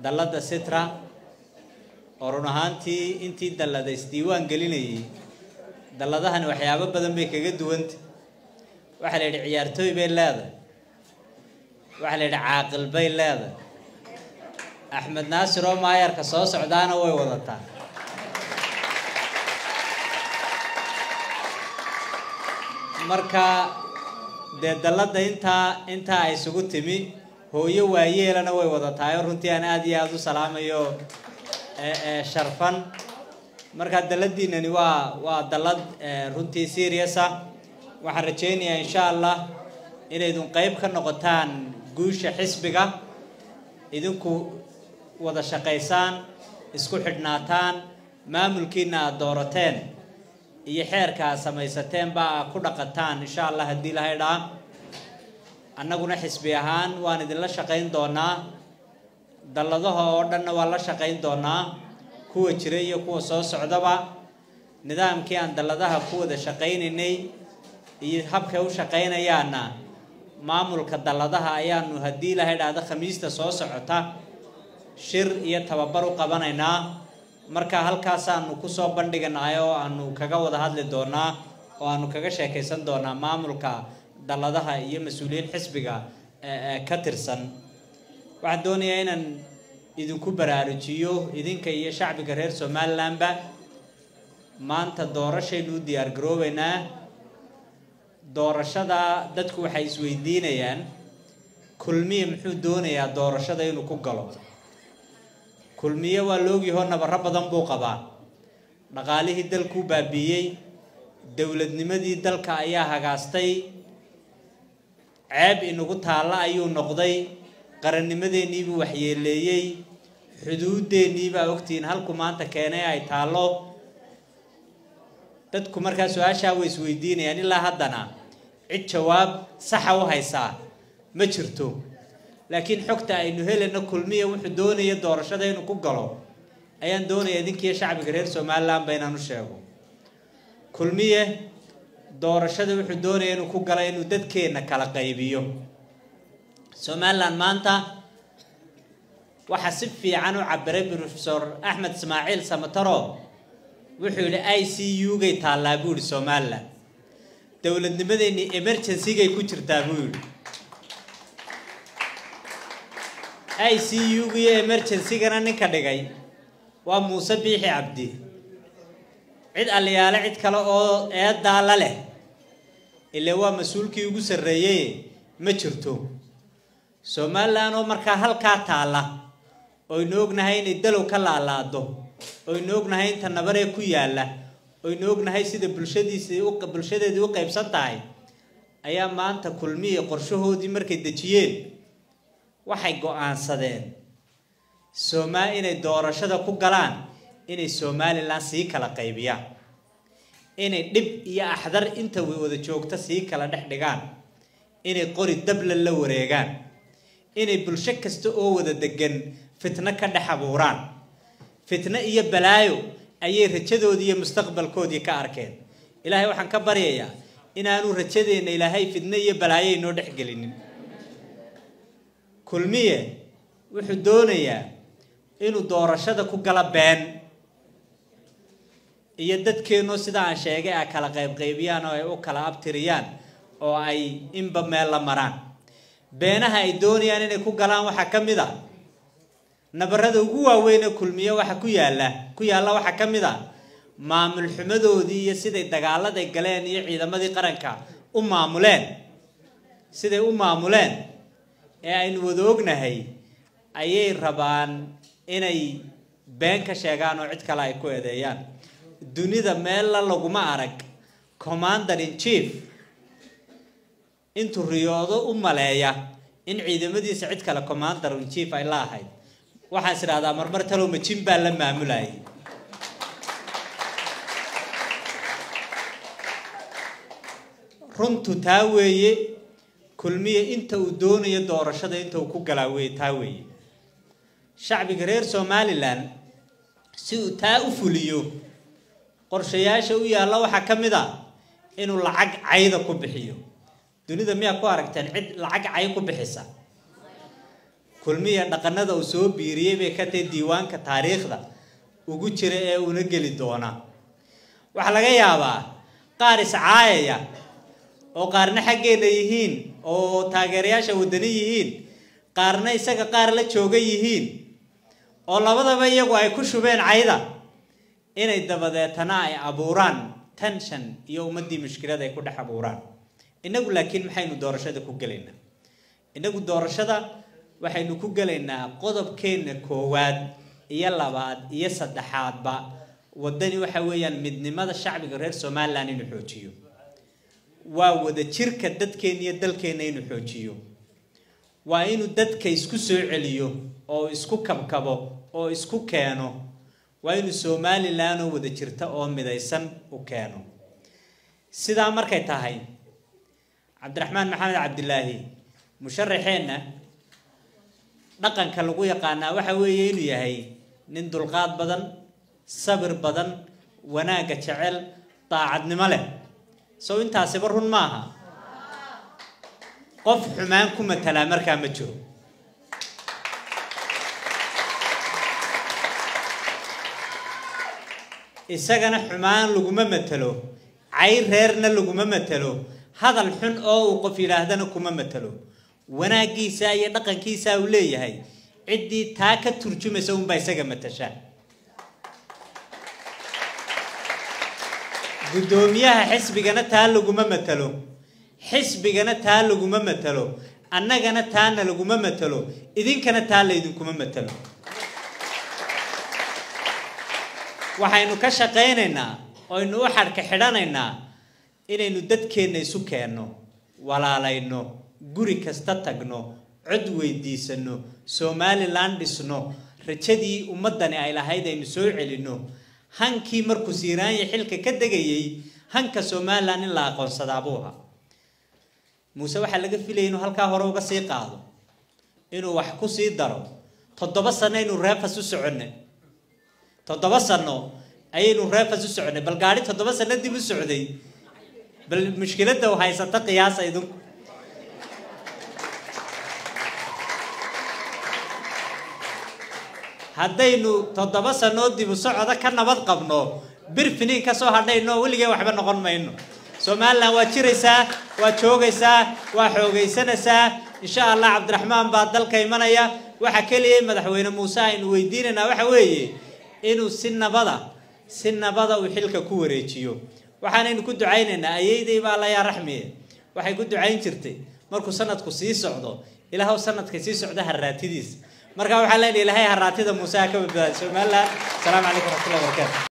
dallada Sitra oo run ahaantii intii dallada isdiiwaan gelinayay dalladahan waxyaabo badan bay kaga duwantay waxa la yiraahdaa ciyaartooy bay leedahay waxa la yiraahdaa caaqil bay leedahay Axmed Naasir oo maayarka soo socdaana way wadataa marka dallada inta ay isugu timi hooyo waayeelana way wadataa runtii aan aad iyo aad u salaamayo sharfan marka dalladiinani waa dallad runtii serious ah waxaan rajaynayaa insha Allah inaydun qayb ka noqotaan guusha xisbiga idinku wada shaqeysaan isku xidhnaataan maamulkiina aad doorateen iyo xeerka samaysateen baa ku dhaqataan insha Allah hadii la haydhaa annaguna xisbi ahaan waan idin la shaqeyn doonaa dalladaha oo dhan waa la shaqeyn doonaa kuwa jira iyo kuwa soo socdaba nidaamkii aan dalladaha ku wada shaqeynaynay iyo habka u shaqeynayaana maamulka dalladaha ayaanu hadii la haydhaa khamiista soo socota shir iyo tababar u qabanaynaa marka halkaas aanu ku soo bandhiganay oo aanu kaga wada hadli doonaa oo aanu kaga sheekaysan doonaa maamulka dalladaha iyo mas'uuliyiin xisbiga ka tirsan waxaan doonayaa inaan idinku baraarujiyo idinka iyo shacbiga reer Somaliland ba maanta doorashaynu diyaar garoobaynaa doorashada dadku waxay isweydiinayaan kulmiye muxuu doonayaa doorashada inuu ku galo kulmiye waa loogiyo nabar badan buu qabaa dhaqaalihii dalku baabiyay dawladnimadii dalka ayaa hagaastay ceeb inagu taala ayuu noqday qarannimadeennii buu waxyeeleeyay xuduudeennii baa ogtiin halku maanta keenay ay taalo dadku markaa su'aasha way isweydiinayaan ilaa haddana cid jawaab sax ah u haysaa ma jirto laakiin xogta aynu helayno kulmiye wuxuu doonayaa doorashada inuu ku galo ayaan doonayaa idinkiyo shacbiga reer Somaliland baynaan u sheego kulmiye doorashada wuxuu doonayaa inuu ku galo inuu dadkeena kala qaybiyo Somaliland maanta waxa si fiican u cabiray Professor Ahmed Ismaaciil Samataro wuxuu yiri ICU gay taala buu Somaliland dawladnimadeeni emergency gay ku jirtaa buu yiri ICU gay emergency gana ninka dhigay waa Muuse Biixi Cabdi cid aliyaale cid kale oo eedaala leh ilaa waa mas'uulkii ugu sareeyay ma jirto Somaliland oo marka halka taala oo noognahay in dalow ka laalaado oo noognahay inta nabaree ku yaala oo noognahay sida bulshadeedii u qaybsan tahay ayaa maanta kulmiye qorshahoodii markay dajiyeen waxay go'aansadeen inay doorashada ku galaan inay Somaliland si kala qaybiyaan inay dib iyo axdar inta wada joogta si kala dhexdhigaan inay qori dabla la wareegaan inay bulsho kasta oo wada degan fitna ka dhex abuuraan fitna iyo balaayo ayay rajadoodii iyo mustaqbalkoodii ka arkeen ilaahay waxaan ka baryayaa inaanu rajadeena ilaahay fitna iyo balaayo inoo dhex gelinin kulmiye wuxuu doonayaa inuu doorashada ku gala been iyo dadkeenu sida aan sheegay ay kala qaybiyaan oo ay u kala abtiriyaan oo ay inba meel la maraan beenaha ay doonayaan inay ku galaan waxa kamid ah nabarada ugu waaweyn ee kulmiye waxa ku yaala waxa kamid ah maamul xumadoodii iyo siday dagaalada galeen iyo ciidamadii qaranka u maamuleen siday u maamuleen ee aynu wada ognahay ayay rabaan inay been ka sheegaan oo cid kale ay ku eedeeyaan dunida meel laguma arag commander in chief intuu riyoodo u maleeya in ciidamadiisa cid kale commander in chief ay laahayd waxaan siraahdaa marmar talo ma jimba la maamulay runtu taa weeye kulmiye inta uu doonayo doorashada inta uu ku galaaweey taa weeye shacbiga reer Somaliland si uu taa u fuliyo qorshayaasha u yaala waxa kamid ah inuu lacag cayda ku bixiyo dunida miyaa ku aragteen cid lacag cay ku bixisa kulmiya dhaqanada uu soo biiriyay bay ka tahay diiwaanka taariikhda ugu jira ee una geli doona waxa laga yaabaa qaar iscaayaya oo qaarna xaggeena yihiin oo taageerayaasha wadani yihiin qaarna isaga qaar la jooga yihiin oo labadaba iyagu ay ku shubeen cayda inay dabadeetana ay abuuraan tension iyo ummadii mushkilada ay ku dhex abuuraan inagu laakiin maxaynu doorashada ku galeynaa inagu doorashada waxaynu ku galeynaa qodobkeena koowaad iyo labaad iyo saddexaadba wadani waxa weeyaan midnimada shacbiga reer Soomaaliland inuu xoojiyo waa wada jirka dadkeena iyo dalkeena inuu xoojiyo waa inuu dadka isku soo celiyo oo isku kabkabo oo isku keeno waa inuu Soomaaliland oo wada jirta oo midaysan u keeno sida markay tahay Cabdiraxmaan Maxamed Cabdilaahi musharaxeena dhaqanka lagu yaqaanaa waxa weeye inuu yahay nin dulqaad badan sabir badan wanaaga jecel daacadnimo leh soo intaasi run maaha qof xumaan ku matala markaa ma jiro isagana xumaan laguma matalo cay reerna laguma matalo hadal xun oo uu qof yiraahdana kuma matalo wanaagiisa iyo dhaqankiisa uu leeyahay cidii taa ka turjumaysa un baa isaga matasha gudoomiyaha xisbigana taa laguma matalo xisbigana taa laguma matalo annagana taana laguma matalo idinkana taa leeyinkuma matalo waxaynu ka shaqeynaynaa oo aynu u xarka xidhanaynaa inaynu dadkeena isu keenno walaalayno guri kasta tagno cod weydiisano Somaliland dhisno rajadii ummadani ay lahayd aynu soo celino hankii markuu siiraanay xilka ka dagayay hanka Somaliland in la aqoonsado abuuha Muuse waxa laga filayay inuu halka hore uga sii qaado inuu wax ku sii daro 7 sano inuu reefas u soconay 7 sano ayaynu reefas u soconay bal gaari 7 sano dib u socday bal mushkilada oo haysata qiyaas aydu haddaynu 7 sano dib u socda ka nabad qabno birfini ka soo hadhayno waligeey waxba noqon mayno Somaliland waa jiraysaa waa joogaysaa waa xoogaysanaysaa insha Allah Cabdiraxmaan baa dalka imanaya waxa kaliya madaxweyne Muuse aynu weydiinayna waxa weeye inuu si nabada uu xilka ku wareejiyo waxaanaynu ku ducaynaynaa ayeeday baa la yaa raxmiye waxay ku ducayn jirtay markuu sanadku sii socdo ilaahay sanadka sii socda haraatidiis marka waxa la ilaahay haraatida Muuse ka badbaadiyo Somaliland. Assalamu alaykum wa rahmatullahi wa barakatuh.